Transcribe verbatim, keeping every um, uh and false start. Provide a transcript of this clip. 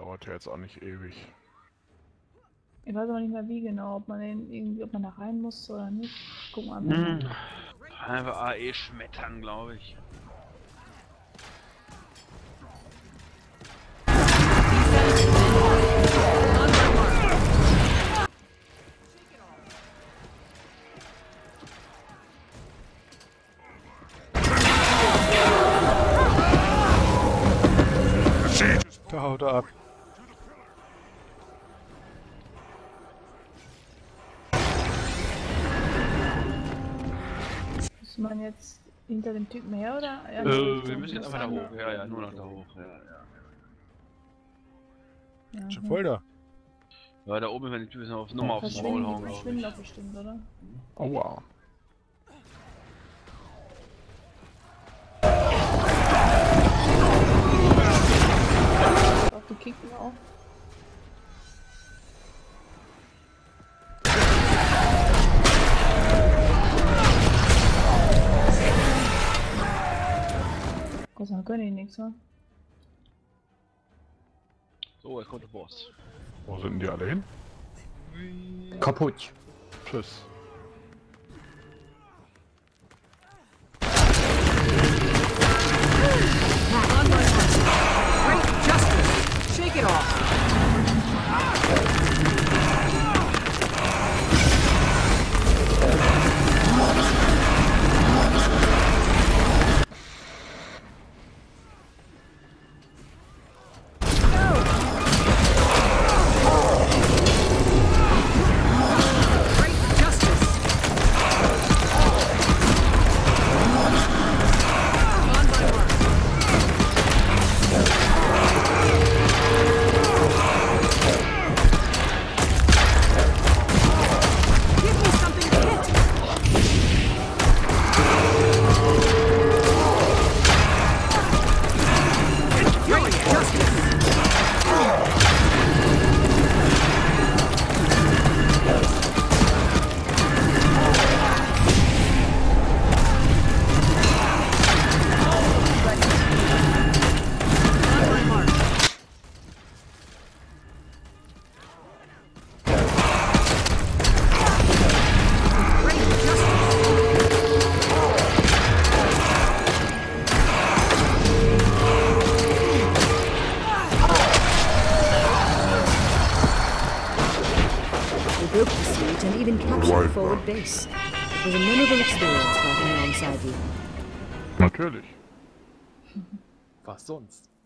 dauert ja jetzt auch nicht ewig. Ich weiß aber nicht mehr wie genau, ob man den irgendwie, ob man da rein muss oder nicht. Gucken wir einfach mal. Hm. Einfach A E schmettern, glaube ich. Da haut er ab. Muss man jetzt hinter dem Typen her oder? Ja, Äh, wir müssen jetzt einfach da hoch. Ja, ja, nur noch da hoch. Ja, ja. Ja, Schon ja. voll da. Ja, da oben, wenn die Typen auf Nummer aufs Maul Verschwinden, hauen, die glaube verschwinden ich. doch bestimmt, oder? Aua. Ich glaube, die kicken auch. Gott sei Dank können die nichts, wa? So, jetzt kommt der Boss. Wo sind die alle hin? Kaputt. Tschüss. Great justice! Shake it off! Great justice! On my mark! Give me something to hit! Great justice! On my mark! Great justice! We broke the siege and even captured the forward base. It was a memorable experience fighting alongside you. Natürlich. Was sonst?